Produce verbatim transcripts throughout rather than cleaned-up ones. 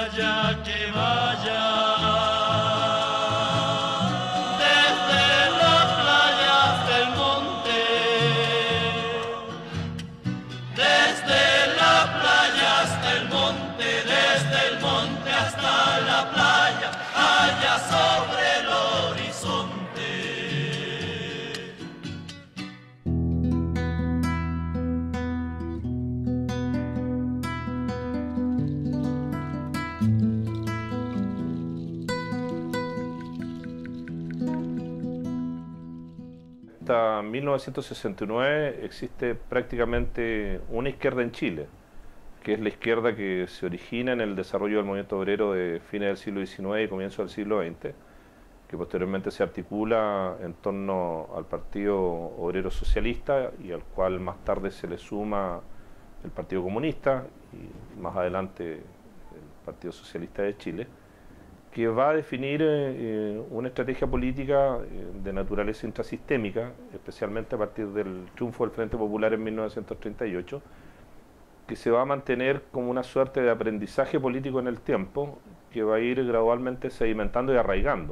playa que vaya, desde la playa hasta el monte, desde la playa hasta el monte, desde el monte hasta la playa, allá sobre el horizonte. Hasta mil novecientos sesenta y nueve existe prácticamente una izquierda en Chile, que es la izquierda que se origina en el desarrollo del movimiento obrero de fines del siglo diecinueve y comienzo del siglo veinte, que posteriormente se articula en torno al Partido Obrero Socialista y al cual más tarde se le suma el Partido Comunista y más adelante el Partido Socialista de Chile, que va a definir eh, una estrategia política eh, de naturaleza intrasistémica, especialmente a partir del triunfo del Frente Popular en mil novecientos treinta y ocho, que se va a mantener como una suerte de aprendizaje político en el tiempo, que va a ir gradualmente sedimentando y arraigando.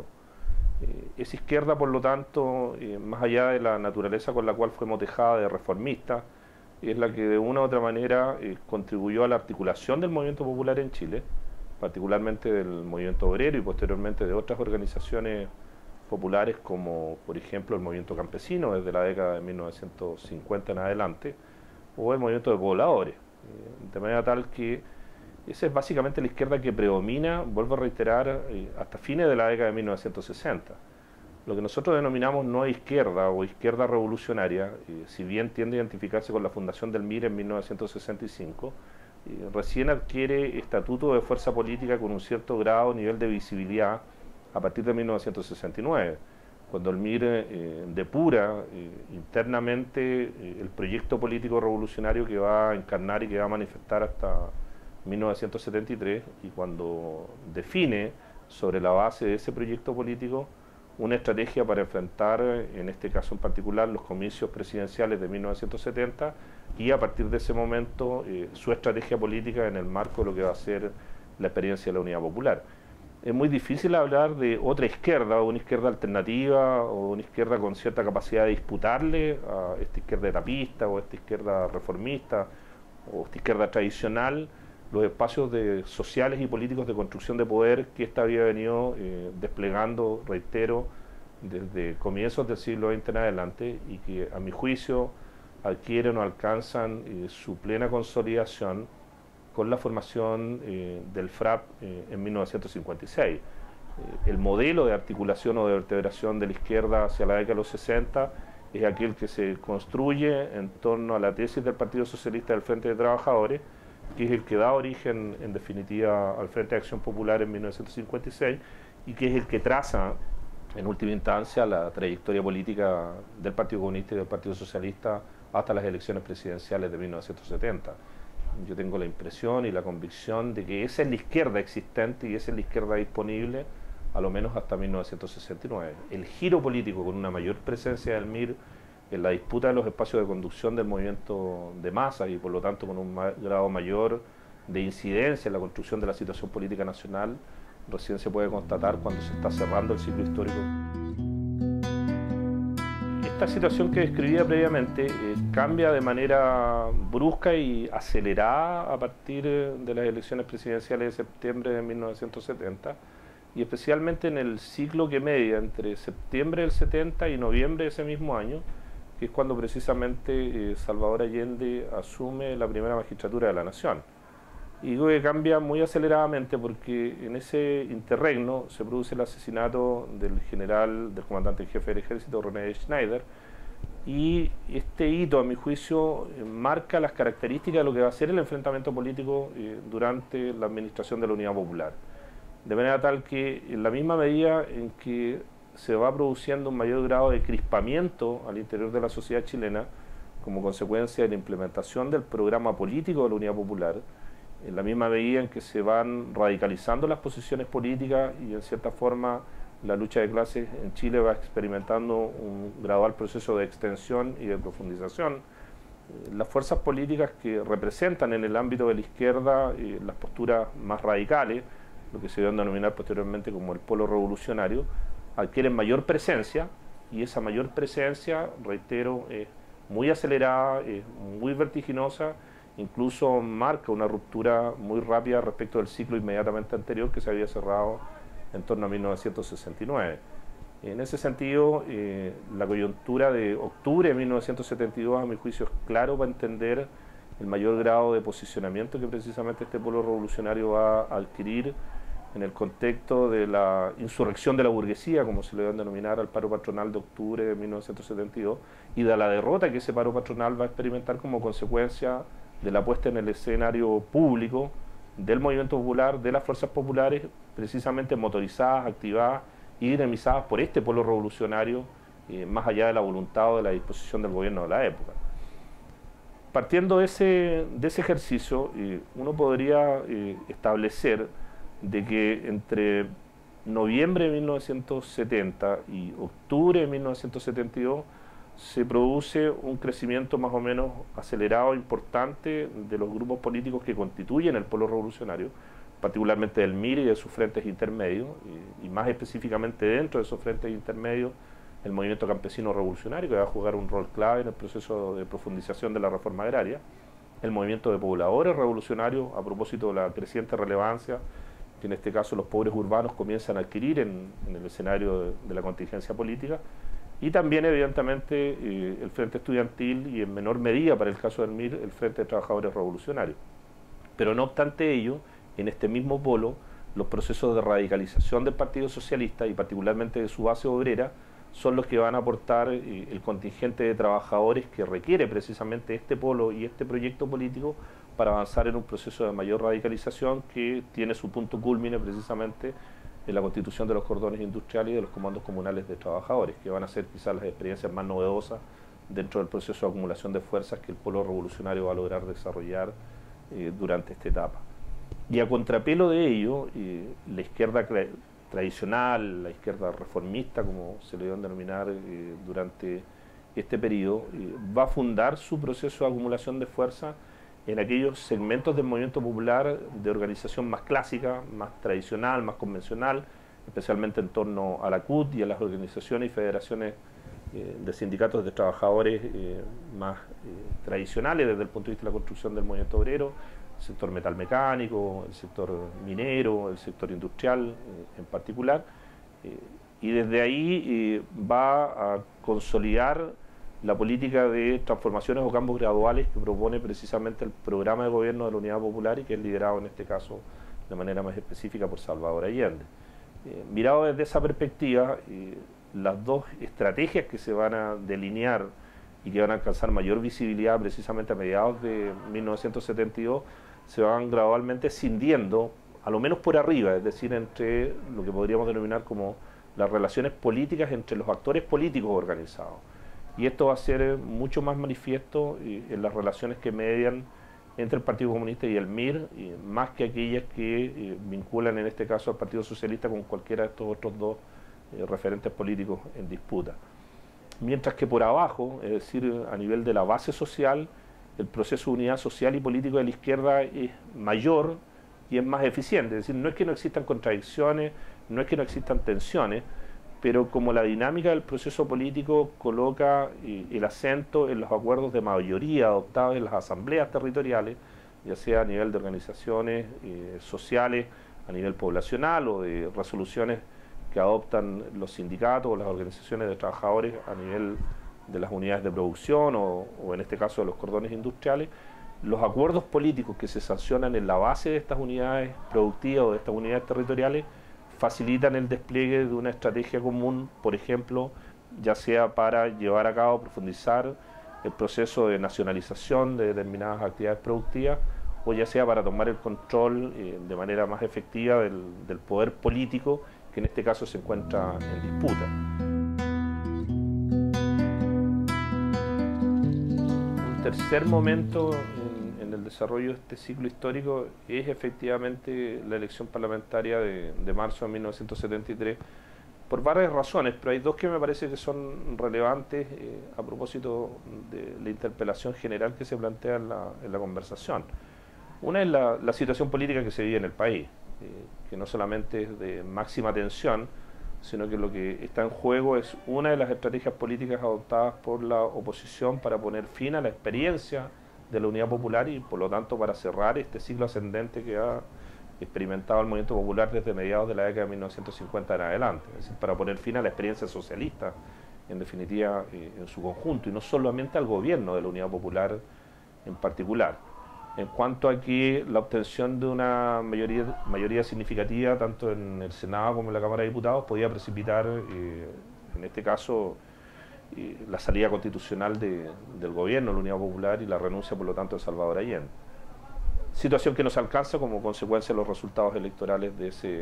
Eh, esa izquierda, por lo tanto, eh, más allá de la naturaleza con la cual fue motejada de reformista, es la que de una u otra manera eh, contribuyó a la articulación del movimiento popular en Chile, particularmente del movimiento obrero y posteriormente de otras organizaciones populares como por ejemplo el movimiento campesino desde la década de mil novecientos cincuenta en adelante, o el movimiento de pobladores, de manera tal que esa es básicamente la izquierda que predomina, vuelvo a reiterar, hasta fines de la década de mil novecientos sesenta. Lo que nosotros denominamos no izquierda o izquierda revolucionaria, si bien tiende a identificarse con la fundación del M I R en mil novecientos sesenta y cinco, recién adquiere estatuto de fuerza política con un cierto grado, nivel de visibilidad a partir de mil novecientos sesenta y nueve, cuando el M I R eh, depura eh, internamente eh, el proyecto político revolucionario que va a encarnar y que va a manifestar hasta mil novecientos setenta y tres, y cuando define sobre la base de ese proyecto político una estrategia para enfrentar, en este caso en particular, los comicios presidenciales de mil novecientos setenta, y a partir de ese momento eh, su estrategia política en el marco de lo que va a ser la experiencia de la Unidad Popular. Es muy difícil hablar de otra izquierda, o una izquierda alternativa, o una izquierda con cierta capacidad de disputarle a esta izquierda etapista, o esta izquierda reformista, o esta izquierda tradicional, los espacios de, sociales y políticos de construcción de poder que ésta había venido eh, desplegando, reitero, desde comienzos del siglo veinte en adelante, y que a mi juicio adquieren o alcanzan eh, su plena consolidación con la formación eh, del F R A P eh, en mil novecientos cincuenta y seis. Eh, el modelo de articulación o de vertebración de la izquierda hacia la década de los sesenta es aquel que se construye en torno a la tesis del Partido Socialista del Frente de Trabajadores, que es el que da origen en definitiva al Frente de Acción Popular en mil novecientos cincuenta y seis y que es el que traza en última instancia la trayectoria política del Partido Comunista y del Partido Socialista hasta las elecciones presidenciales de mil novecientos setenta. Yo tengo la impresión y la convicción de que esa es la izquierda existente y esa es la izquierda disponible, a lo menos hasta mil novecientos sesenta y nueve. El giro político con una mayor presencia del M I R en la disputa de los espacios de conducción del movimiento de masas y por lo tanto con un ma grado mayor de incidencia en la construcción de la situación política nacional, recién se puede constatar cuando se está cerrando el ciclo histórico. Esta situación que describía previamente eh, cambia de manera brusca y acelerada a partir de las elecciones presidenciales de septiembre de mil novecientos setenta, y especialmente en el ciclo que media entre septiembre del setenta y noviembre de ese mismo año, que es cuando precisamente eh, Salvador Allende asume la primera magistratura de la Nación. Y digo que cambia muy aceleradamente porque en ese interregno se produce el asesinato del general, del comandante en jefe del ejército, René Schneider, y este hito, a mi juicio, eh, marca las características de lo que va a ser el enfrentamiento político eh, durante la administración de la Unidad Popular. De manera tal que, en la misma medida en que se va produciendo un mayor grado de crispamiento al interior de la sociedad chilena, como consecuencia de la implementación del programa político de la Unidad Popular, en la misma medida en que se van radicalizando las posiciones políticas y en cierta forma la lucha de clases en Chile va experimentando un gradual proceso de extensión y de profundización, las fuerzas políticas que representan en el ámbito de la izquierda eh, las posturas más radicales, lo que se dio a denominar posteriormente como el polo revolucionario, adquieren mayor presencia, y esa mayor presencia, reitero, es muy acelerada, es muy vertiginosa, incluso marca una ruptura muy rápida respecto del ciclo inmediatamente anterior que se había cerrado en torno a mil novecientos sesenta y nueve. En ese sentido, eh, la coyuntura de octubre de mil novecientos setenta y dos, a mi juicio, es claro para entender el mayor grado de posicionamiento que precisamente este polo revolucionario va a adquirir en el contexto de la insurrección de la burguesía, como se le va a denominar al paro patronal de octubre de mil novecientos setenta y dos, y de la derrota que ese paro patronal va a experimentar como consecuencia de la puesta en el escenario público del movimiento popular, de las fuerzas populares, precisamente motorizadas, activadas y dinamizadas por este polo revolucionario, eh, más allá de la voluntad o de la disposición del gobierno de la época. Partiendo de ese, de ese ejercicio, eh, uno podría eh, establecer de que entre noviembre de mil novecientos setenta y octubre de mil novecientos setenta y dos se produce un crecimiento más o menos acelerado, importante, de los grupos políticos que constituyen el polo revolucionario, particularmente del M I R y de sus frentes intermedios, y, y más específicamente dentro de esos frentes intermedios, el movimiento campesino revolucionario, que va a jugar un rol clave en el proceso de profundización de la reforma agraria, el movimiento de pobladores revolucionarios, a propósito de la creciente relevancia que en este caso los pobres urbanos comienzan a adquirir en, en el escenario de, de la contingencia política, y también evidentemente eh, el Frente Estudiantil y en menor medida para el caso del M I R el Frente de Trabajadores Revolucionarios. Pero no obstante ello, en este mismo polo, los procesos de radicalización del Partido Socialista y particularmente de su base obrera son los que van a aportar eh, el contingente de trabajadores que requiere precisamente este polo y este proyecto político para avanzar en un proceso de mayor radicalización que tiene su punto culmine precisamente en la constitución de los cordones industriales y de los comandos comunales de trabajadores, que van a ser quizás las experiencias más novedosas dentro del proceso de acumulación de fuerzas que el polo revolucionario va a lograr desarrollar eh, durante esta etapa. Y a contrapelo de ello, eh, la izquierda tradicional, la izquierda reformista, como se le dio a denominar eh, durante este periodo, eh, va a fundar su proceso de acumulación de fuerza en aquellos segmentos del movimiento popular de organización más clásica, más tradicional, más convencional, especialmente en torno a la C U T y a las organizaciones y federaciones eh, de sindicatos de trabajadores eh, más eh, tradicionales desde el punto de vista de la construcción del movimiento obrero, el sector metalmecánico, el sector minero, el sector industrial eh, en particular, eh, y desde ahí eh, va a consolidar la política de transformaciones o cambios graduales que propone precisamente el programa de gobierno de la Unidad Popular y que es liderado en este caso de manera más específica por Salvador Allende. Eh, mirado desde esa perspectiva, eh, las dos estrategias que se van a delinear y que van a alcanzar mayor visibilidad precisamente a mediados de mil novecientos setenta y dos se van gradualmente escindiendo, a lo menos por arriba, es decir, entre lo que podríamos denominar como las relaciones políticas entre los actores políticos organizados. Y esto va a ser mucho más manifiesto en las relaciones que median entre el Partido Comunista y el M I R, más que aquellas que eh, vinculan en este caso al Partido Socialista con cualquiera de estos otros dos eh, referentes políticos en disputa. Mientras que por abajo, es decir, a nivel de la base social, el proceso de unidad social y político de la izquierda es mayor y es más eficiente. Es decir, no es que no existan contradicciones, no es que no existan tensiones, pero como la dinámica del proceso político coloca eh, el acento en los acuerdos de mayoría adoptados en las asambleas territoriales, ya sea a nivel de organizaciones eh, sociales, a nivel poblacional o de resoluciones que adoptan los sindicatos o las organizaciones de trabajadores a nivel de las unidades de producción o, o en este caso de los cordones industriales, los acuerdos políticos que se sancionan en la base de estas unidades productivas o de estas unidades territoriales facilitan el despliegue de una estrategia común, por ejemplo, ya sea para llevar a cabo, profundizar el proceso de nacionalización de determinadas actividades productivas, o ya sea para tomar el control eh, de manera más efectiva del, del poder político, que en este caso se encuentra en disputa. Un tercer momento en, en el desarrollo de este ciclo histórico es efectivamente la elección parlamentaria de, de marzo de mil novecientos setenta y tres, por varias razones, pero hay dos que me parece que son relevantes eh, a propósito de la interpelación general que se plantea en la, en la conversación. Una es la, la situación política que se vive en el país. que no solamente es de máxima tensión, sino que lo que está en juego es una de las estrategias políticas adoptadas por la oposición para poner fin a la experiencia de la Unidad Popular y por lo tanto para cerrar este ciclo ascendente que ha experimentado el movimiento popular desde mediados de la década de mil novecientos cincuenta en adelante, es decir, para poner fin a la experiencia socialista, en definitiva, eh, en su conjunto, y no solamente al gobierno de la Unidad Popular en particular. En cuanto a que la obtención de una mayoría, mayoría significativa, tanto en el Senado como en la Cámara de Diputados, podía precipitar, eh, en este caso, eh, la salida constitucional de, del gobierno de la Unidad Popular y la renuncia, por lo tanto, de Salvador Allende. Situación que nos alcanza como consecuencia de los resultados electorales de, ese,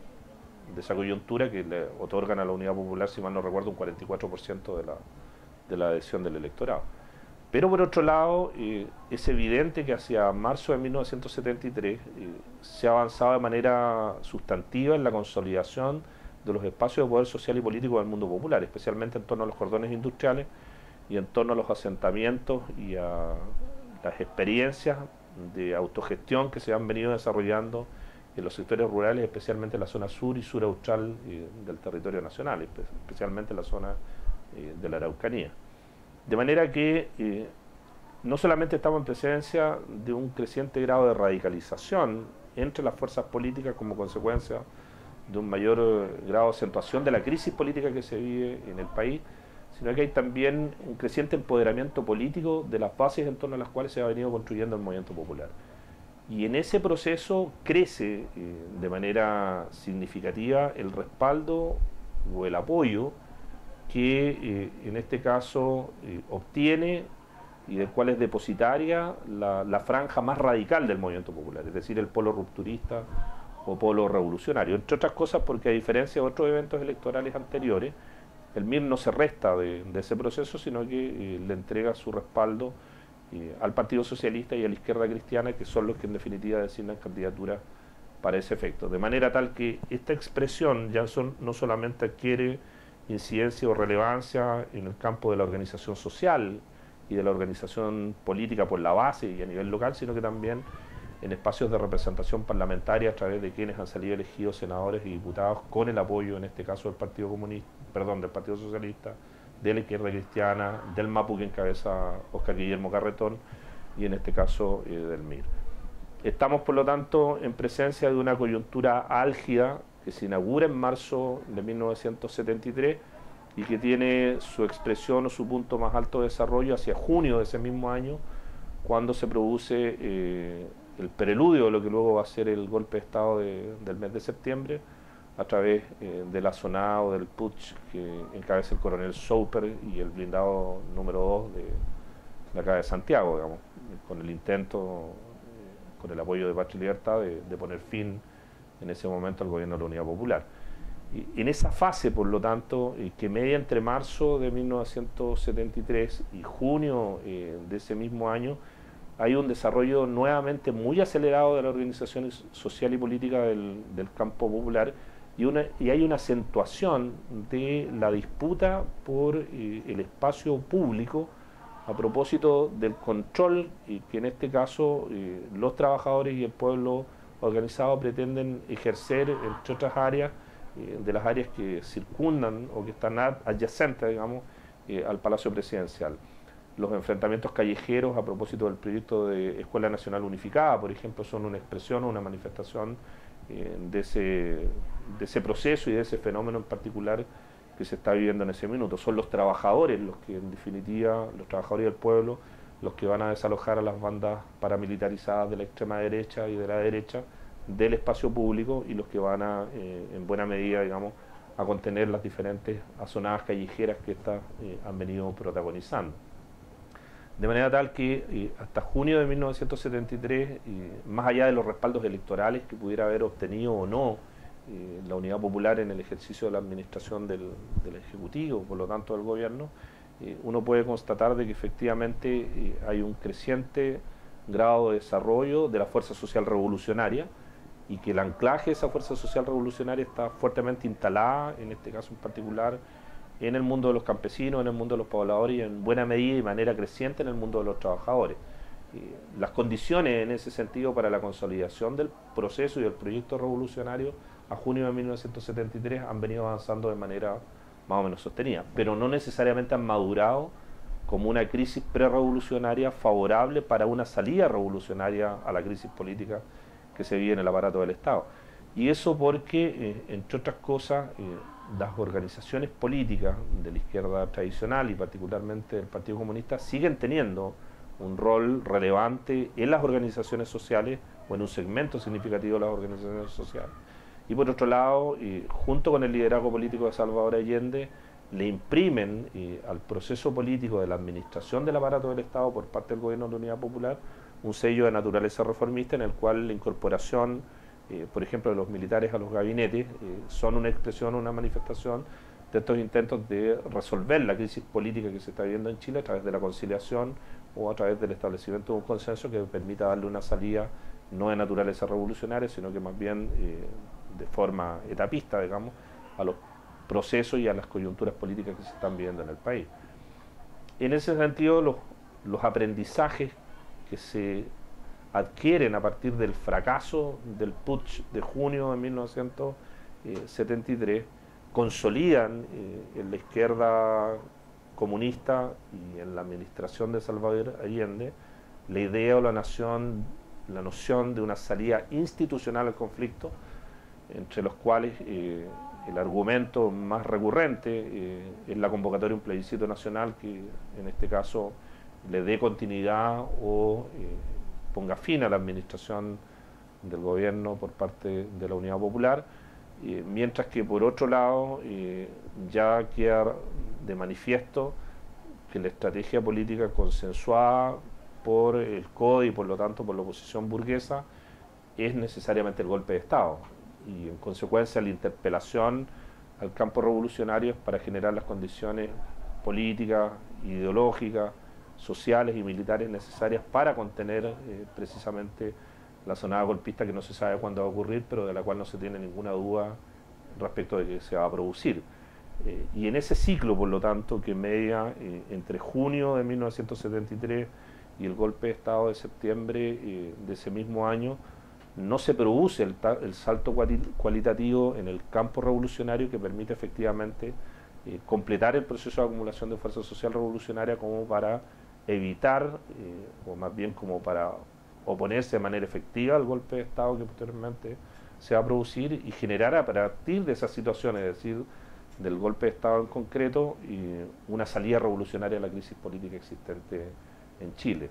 de esa coyuntura que le otorgan a la Unidad Popular, si mal no recuerdo, un cuarenta y cuatro por ciento de la, de la adhesión del electorado. Pero por otro lado, eh, es evidente que hacia marzo de mil novecientos setenta y tres eh, se ha avanzado de manera sustantiva en la consolidación de los espacios de poder social y político del mundo popular, especialmente en torno a los cordones industriales y en torno a los asentamientos y a las experiencias de autogestión que se han venido desarrollando en los sectores rurales, especialmente en la zona sur y sur austral eh, del territorio nacional, especialmente en la zona eh, de la Araucanía. De manera que eh, no solamente estamos en presencia de un creciente grado de radicalización entre las fuerzas políticas como consecuencia de un mayor eh, grado de acentuación de la crisis política que se vive en el país, sino que hay también un creciente empoderamiento político de las bases en torno a las cuales se ha venido construyendo el movimiento popular. Y en ese proceso crece eh, de manera significativa el respaldo o el apoyo que eh, en este caso eh, obtiene y del cual es depositaria la, la franja más radical del movimiento popular, es decir, el polo rupturista o polo revolucionario, entre otras cosas porque a diferencia de otros eventos electorales anteriores, el M I R no se resta de, de ese proceso, sino que eh, le entrega su respaldo eh, al Partido Socialista y a la izquierda cristiana, que son los que en definitiva designan candidaturas para ese efecto. De manera tal que esta expresión ya son, no solamente adquiere incidencia o relevancia en el campo de la organización social y de la organización política por la base y a nivel local, sino que también en espacios de representación parlamentaria a través de quienes han salido elegidos senadores y diputados con el apoyo, en este caso del Partido Comunista, perdón, del Partido Socialista, de la izquierda cristiana, del MAPU que encabeza Óscar Guillermo Carretón y en este caso eh, del M I R. Estamos por lo tanto en presencia de una coyuntura álgida que se inaugura en marzo de mil novecientos setenta y tres y que tiene su expresión o su punto más alto de desarrollo hacia junio de ese mismo año, cuando se produce eh, el preludio de lo que luego va a ser el golpe de Estado de, del mes de septiembre, a través eh, del azonado, del putsch que encabeza el coronel Soper y el blindado número dos de la acá de Santiago, digamos, con el intento, eh, con el apoyo de Patria y Libertad, de, de poner fin en ese momento al gobierno de la Unidad Popular. Y en esa fase, por lo tanto, eh, que media entre marzo de mil novecientos setenta y tres y junio eh, de ese mismo año, hay un desarrollo nuevamente muy acelerado de la organización social y política del, del campo popular y, una, y hay una acentuación de la disputa por eh, el espacio público a propósito del control y que en este caso eh, los trabajadores y el pueblo organizado pretenden ejercer, entre otras áreas, eh, de las áreas que circundan o que están adyacentes, digamos, eh, al Palacio Presidencial. Los enfrentamientos callejeros a propósito del proyecto de Escuela Nacional Unificada, por ejemplo, son una expresión o una manifestación eh, de, ese, de ese proceso y de ese fenómeno en particular que se está viviendo en ese minuto. Son los trabajadores los que, en definitiva, los trabajadores del pueblo, los que van a desalojar a las bandas paramilitarizadas de la extrema derecha y de la derecha del espacio público y los que van a, eh, en buena medida, digamos, a contener las diferentes azonadas callejeras que éstas eh, han venido protagonizando. De manera tal que eh, hasta junio de mil novecientos setenta y tres, eh, más allá de los respaldos electorales que pudiera haber obtenido o no eh, la Unidad Popular en el ejercicio de la administración del, del Ejecutivo, por lo tanto del Gobierno, eh, uno puede constatar de que efectivamente eh, hay un creciente grado de desarrollo de la fuerza social revolucionaria y que el anclaje de esa fuerza social revolucionaria está fuertemente instalada, en este caso en particular, en el mundo de los campesinos, en el mundo de los pobladores y en buena medida y manera creciente en el mundo de los trabajadores. eh, las condiciones en ese sentido para la consolidación del proceso y del proyecto revolucionario a junio de mil novecientos setenta y tres han venido avanzando de manera más o menos sostenida, pero no necesariamente han madurado como una crisis prerevolucionaria favorable para una salida revolucionaria a la crisis política que se vive en el aparato del Estado. Y eso porque, eh, entre otras cosas, eh, las organizaciones políticas de la izquierda tradicional y particularmente del Partido Comunista siguen teniendo un rol relevante en las organizaciones sociales o en un segmento significativo de las organizaciones sociales. Y por otro lado, eh, junto con el liderazgo político de Salvador Allende, le imprimen eh, al proceso político de la administración del aparato del Estado por parte del Gobierno de la Unidad Popular un sello de naturaleza reformista en el cual la incorporación, eh, por ejemplo, de los militares a los gabinetes, eh, son una expresión, una manifestación de estos intentos de resolver la crisis política que se está viviendo en Chile a través de la conciliación o a través del establecimiento de un consenso que permita darle una salida no de naturaleza revolucionaria, sino que más bien eh, de forma etapista, digamos, a los procesos y a las coyunturas políticas que se están viviendo en el país. En ese sentido, los, los aprendizajes que se adquieren a partir del fracaso del putsch de junio de mil novecientos setenta y tres consolidan eh, en la izquierda comunista y en la administración de Salvador Allende la idea o la nación, la noción de una salida institucional al conflicto, entre los cuales eh, el argumento más recurrente eh, es la convocatoria de un plebiscito nacional que en este caso le dé continuidad o eh, ponga fin a la administración del gobierno por parte de la Unidad Popular, eh, mientras que por otro lado eh, ya queda de manifiesto que la estrategia política consensuada por el C O D E y por lo tanto por la oposición burguesa es necesariamente el golpe de Estado, y en consecuencia la interpelación al campo revolucionario es para generar las condiciones políticas, ideológicas, sociales y militares necesarias para contener eh, precisamente la sonada golpista que no se sabe cuándo va a ocurrir, pero de la cual no se tiene ninguna duda respecto de que se va a producir. Eh, y en ese ciclo, por lo tanto, que media eh, entre junio de mil novecientos setenta y tres y el golpe de Estado de septiembre eh, de ese mismo año, no se produce el, el salto cualitativo en el campo revolucionario que permite efectivamente eh, completar el proceso de acumulación de fuerza social revolucionaria como para evitar, eh, o más bien como para oponerse de manera efectiva al golpe de Estado que posteriormente se va a producir y generar a partir de esas situaciones, es decir, del golpe de Estado en concreto, y una salida revolucionaria a la crisis política existente en Chile.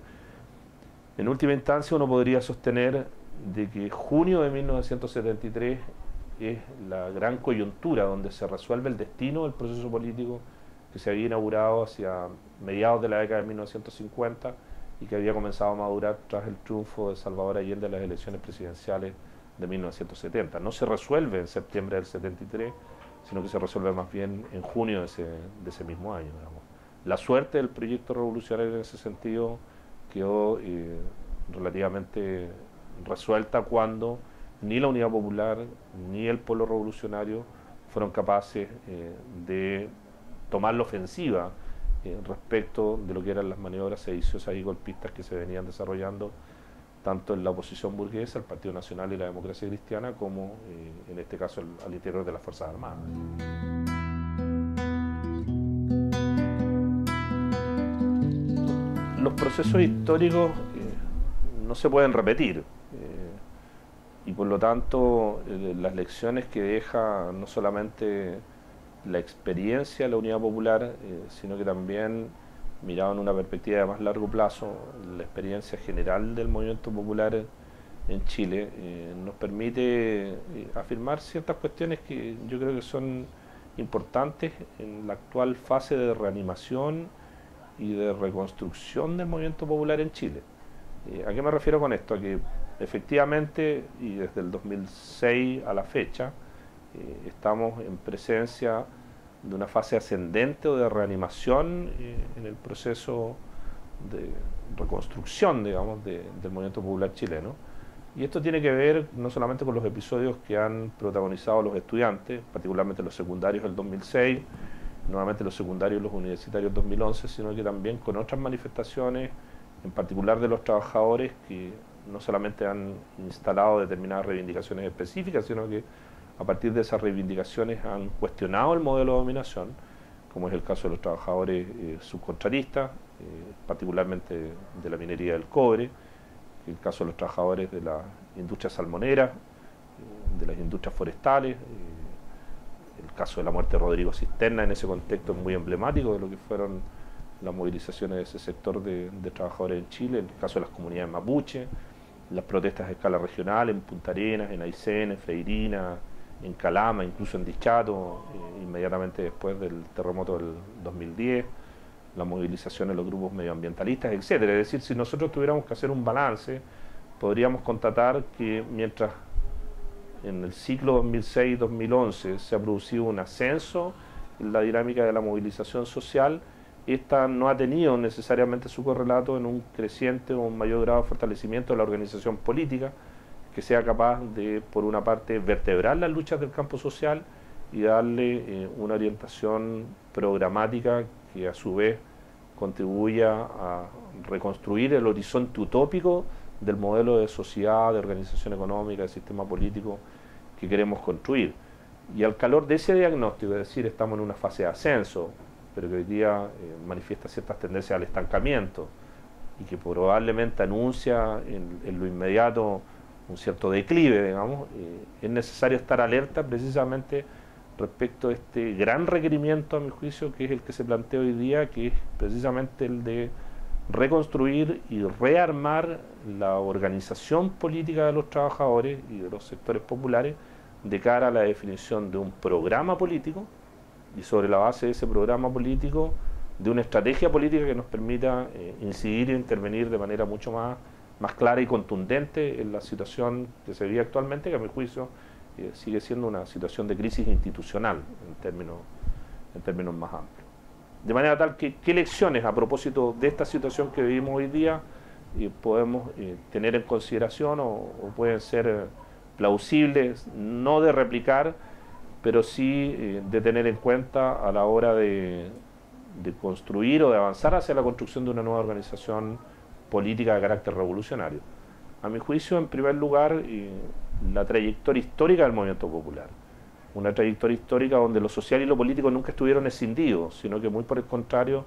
En última instancia, uno podría sostener de que junio de mil novecientos setenta y tres es la gran coyuntura donde se resuelve el destino del proceso político que se había inaugurado hacia mediados de la década de mil novecientos cincuenta y que había comenzado a madurar tras el triunfo de Salvador Allende en las elecciones presidenciales de mil novecientos setenta. No se resuelve en septiembre del setenta y tres, sino que se resuelve más bien en junio de ese, de ese mismo año, digamos. La suerte del proyecto revolucionario en ese sentido quedó eh, relativamente resuelta cuando ni la Unidad Popular ni el Polo Revolucionario fueron capaces eh, de tomar la ofensiva eh, respecto de lo que eran las maniobras sediciosas y golpistas que se venían desarrollando tanto en la oposición burguesa, el Partido Nacional y la Democracia Cristiana, como eh, en este caso el, al interior de las Fuerzas Armadas. Los procesos históricos eh, no se pueden repetir eh, y por lo tanto eh, las lecciones que deja no solamente la experiencia de la Unidad Popular, eh, sino que también mirado en una perspectiva de más largo plazo, la experiencia general del movimiento popular en Chile eh, nos permite eh, afirmar ciertas cuestiones que yo creo que son importantes en la actual fase de reanimación y de reconstrucción del movimiento popular en Chile. Eh, ¿A qué me refiero con esto? A que efectivamente, y desde el dos mil seis a la fecha, eh, estamos en presencia de una fase ascendente o de reanimación eh, en el proceso de reconstrucción, digamos, de, del movimiento popular chileno. Y esto tiene que ver no solamente con los episodios que han protagonizado los estudiantes, particularmente los secundarios del dos mil seis, nuevamente los secundarios y los universitarios dos mil once, sino que también con otras manifestaciones en particular de los trabajadores que no solamente han instalado determinadas reivindicaciones específicas, sino que a partir de esas reivindicaciones han cuestionado el modelo de dominación, como es el caso de los trabajadores eh, subcontratistas, eh, particularmente de la minería del cobre, el caso de los trabajadores de la industria salmonera, eh, de las industrias forestales, eh, el caso de la muerte de Rodrigo Cisterna en ese contexto es muy emblemático de lo que fueron las movilizaciones de ese sector de, de trabajadores en Chile, el caso de las comunidades mapuche, las protestas a escala regional en Punta Arenas, en Aysén, en Freirina, en Calama, incluso en Dichato, eh, inmediatamente después del terremoto del dos mil diez, la movilización de los grupos medioambientalistas, etcétera. Es decir, si nosotros tuviéramos que hacer un balance, podríamos constatar que mientras en el ciclo dos mil seis dos mil once se ha producido un ascenso en la dinámica de la movilización social, esta no ha tenido necesariamente su correlato en un creciente o un mayor grado de fortalecimiento de la organización política, que sea capaz de, por una parte, vertebrar las luchas del campo social y darle eh, una orientación programática que a su vez contribuya a reconstruir el horizonte utópico del modelo de sociedad, de organización económica, de sistema político que queremos construir. Y al calor de ese diagnóstico, es decir, estamos en una fase de ascenso, pero que hoy día eh, manifiesta ciertas tendencias al estancamiento y que probablemente anuncia en, en lo inmediato un cierto declive, digamos, eh, es necesario estar alerta precisamente respecto a este gran requerimiento, a mi juicio, que es el que se plantea hoy día, que es precisamente el de reconstruir y rearmar la organización política de los trabajadores y de los sectores populares de cara a la definición de un programa político y sobre la base de ese programa político de una estrategia política que nos permita eh, incidir e intervenir de manera mucho más, más clara y contundente en la situación que se vive actualmente, que a mi juicio eh, sigue siendo una situación de crisis institucional en términos, en términos más amplios. De manera tal que, ¿qué lecciones a propósito de esta situación que vivimos hoy día eh, podemos eh, tener en consideración o, o pueden ser eh, plausibles, no de replicar, pero sí eh, de tener en cuenta a la hora de, de construir o de avanzar hacia la construcción de una nueva organización política de carácter revolucionario? A mi juicio, en primer lugar, eh, la trayectoria histórica del movimiento popular. Una trayectoria histórica donde lo social y lo político nunca estuvieron escindidos, sino que muy por el contrario,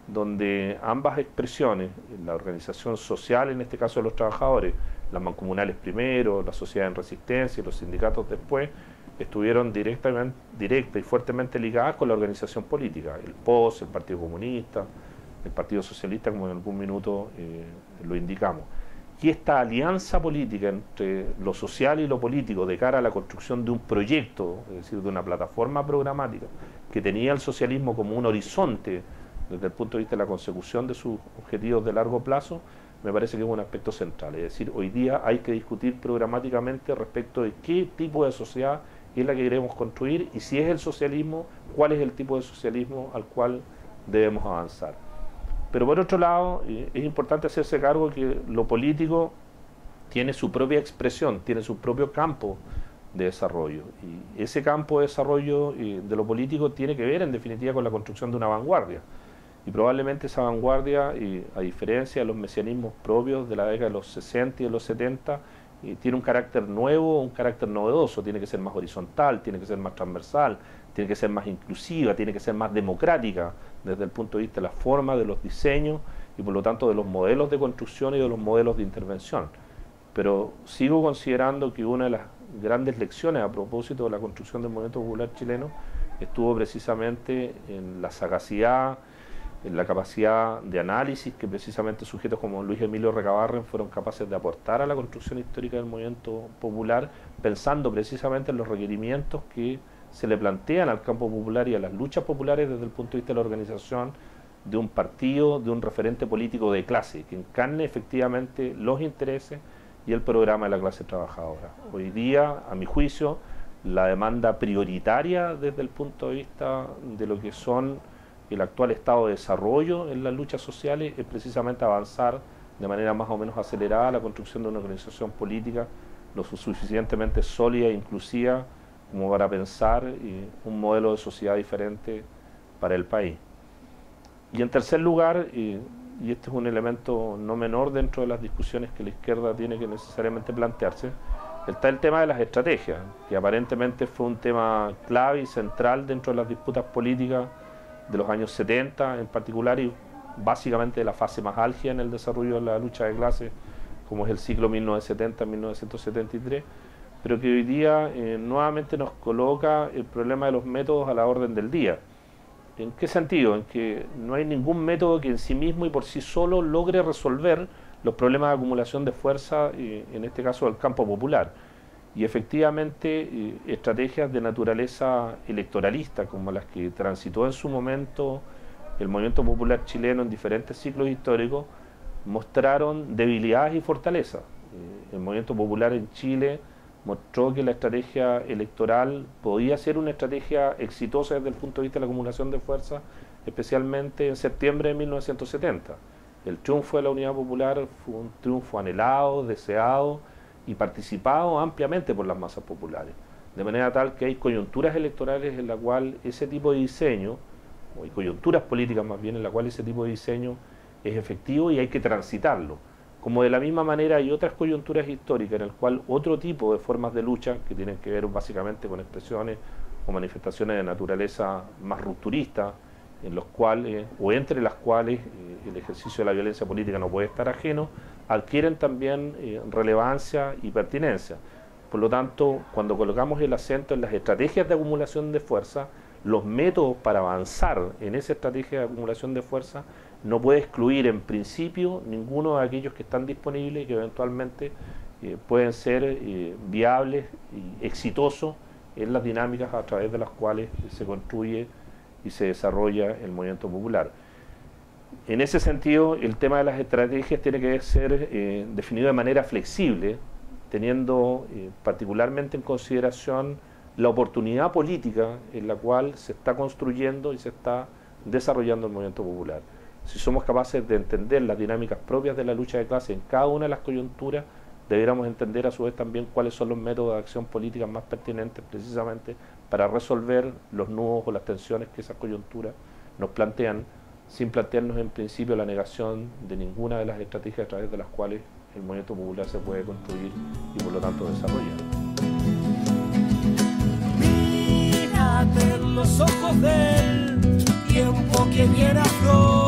donde ambas expresiones, la organización social, en este caso de los trabajadores, las mancomunales primero, la sociedad en resistencia y los sindicatos después, estuvieron directamente, directa y fuertemente ligadas con la organización política, el P O S, el Partido Comunista, el Partido Socialista, como en algún minuto eh, lo indicamos. Y esta alianza política entre lo social y lo político de cara a la construcción de un proyecto, es decir, de una plataforma programática que tenía el socialismo como un horizonte desde el punto de vista de la consecución de sus objetivos de largo plazo, me parece que es un aspecto central. Es decir, hoy día hay que discutir programáticamente respecto de qué tipo de sociedad es la que queremos construir y si es el socialismo, cuál es el tipo de socialismo al cual debemos avanzar. Pero por otro lado, eh, es importante hacerse cargo que lo político tiene su propia expresión, tiene su propio campo de desarrollo. Y ese campo de desarrollo eh, de lo político tiene que ver, en definitiva, con la construcción de una vanguardia. Y probablemente esa vanguardia, eh, a diferencia de los mesianismos propios de la década de los sesenta y de los setenta, eh, tiene un carácter nuevo, un carácter novedoso, tiene que ser más horizontal, tiene que ser más transversal, tiene que ser más inclusiva, tiene que ser más democrática desde el punto de vista de la forma, de los diseños y por lo tanto de los modelos de construcción y de los modelos de intervención. Pero sigo considerando que una de las grandes lecciones a propósito de la construcción del movimiento popular chileno estuvo precisamente en la sagacidad, en la capacidad de análisis que precisamente sujetos como Luis Emilio Recabarren fueron capaces de aportar a la construcción histórica del movimiento popular, pensando precisamente en los requerimientos que se le plantean al campo popular y a las luchas populares desde el punto de vista de la organización de un partido, de un referente político de clase, que encarne efectivamente los intereses y el programa de la clase trabajadora. Hoy día, a mi juicio, la demanda prioritaria desde el punto de vista de lo que son el actual estado de desarrollo en las luchas sociales es precisamente avanzar de manera más o menos acelerada a la construcción de una organización política lo suficientemente sólida e inclusiva como para pensar eh, un modelo de sociedad diferente para el país. Y en tercer lugar, eh, y este es un elemento no menor dentro de las discusiones que la izquierda tiene que necesariamente plantearse, está el tema de las estrategias, que aparentemente fue un tema clave y central dentro de las disputas políticas de los años setenta en particular, y básicamente de la fase más álgida en el desarrollo de la lucha de clases, como es el ciclo mil novecientos setenta a mil novecientos setenta y tres, pero que hoy día eh, nuevamente nos coloca el problema de los métodos a la orden del día. ¿En qué sentido? En que no hay ningún método que en sí mismo y por sí solo logre resolver los problemas de acumulación de fuerza, eh, en este caso del campo popular. Y efectivamente eh, estrategias de naturaleza electoralista, como las que transitó en su momento el movimiento popular chileno en diferentes ciclos históricos, mostraron debilidades y fortalezas. Eh, el movimiento popular en Chile mostró que la estrategia electoral podía ser una estrategia exitosa desde el punto de vista de la acumulación de fuerza, especialmente en septiembre de mil novecientos setenta. El triunfo de la Unidad Popular fue un triunfo anhelado, deseado y participado ampliamente por las masas populares, de manera tal que hay coyunturas electorales en la cual ese tipo de diseño, o hay coyunturas políticas más bien en la cual ese tipo de diseño es efectivo y hay que transitarlo. Como de la misma manera hay otras coyunturas históricas en las cuales otro tipo de formas de lucha, que tienen que ver básicamente con expresiones o manifestaciones de naturaleza más rupturista, en los cuales, o entre las cuales eh, el ejercicio de la violencia política no puede estar ajeno, adquieren también eh, relevancia y pertinencia. Por lo tanto, cuando colocamos el acento en las estrategias de acumulación de fuerza, los métodos para avanzar en esa estrategia de acumulación de fuerza no puede excluir en principio ninguno de aquellos que están disponibles y que eventualmente eh, pueden ser eh, viables y exitosos en las dinámicas a través de las cuales se construye y se desarrolla el movimiento popular. En ese sentido, el tema de las estrategias tiene que ser eh, definido de manera flexible, teniendo eh, particularmente en consideración la oportunidad política en la cual se está construyendo y se está desarrollando el movimiento popular. Si somos capaces de entender las dinámicas propias de la lucha de clase en cada una de las coyunturas, deberíamos entender a su vez también cuáles son los métodos de acción política más pertinentes precisamente para resolver los nudos o las tensiones que esas coyunturas nos plantean, sin plantearnos en principio la negación de ninguna de las estrategias a través de las cuales el movimiento popular se puede construir y por lo tanto desarrollar. Mírate en los ojos del tiempo que viene a flor.